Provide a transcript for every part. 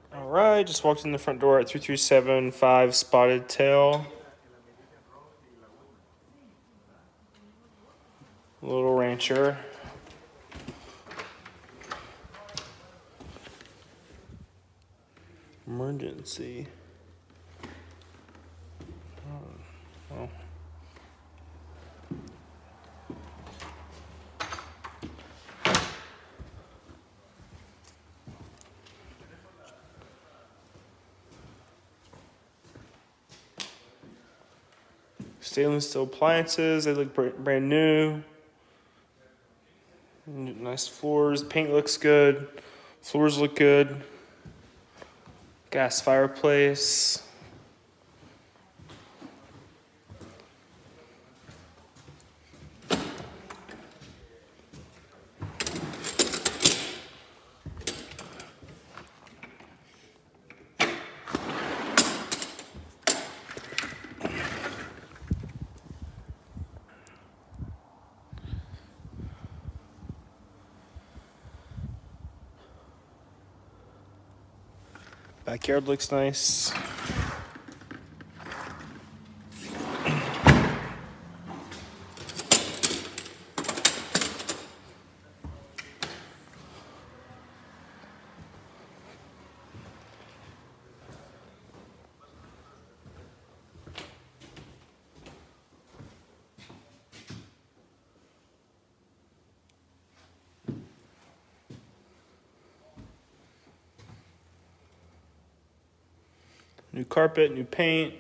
All right, just walked in the front door at 3375 Spotted Tail. Little rancher. Emergency. Well. Stainless steel appliances, they look brand new. Nice floors, paint looks good, floors look good. Gas fireplace. Backyard looks nice. New carpet, new paint.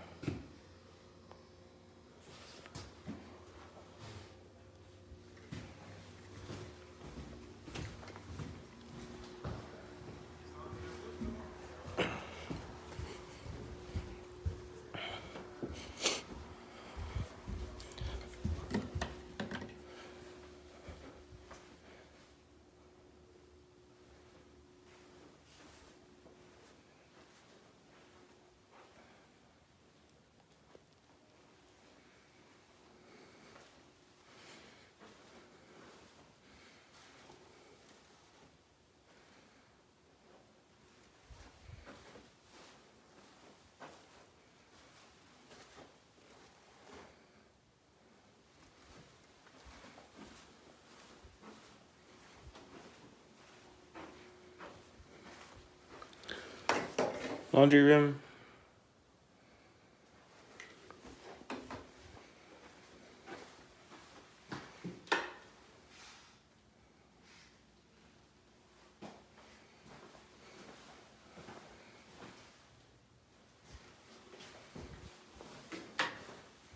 Laundry room.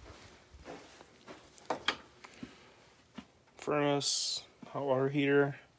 Furnace, hot water heater.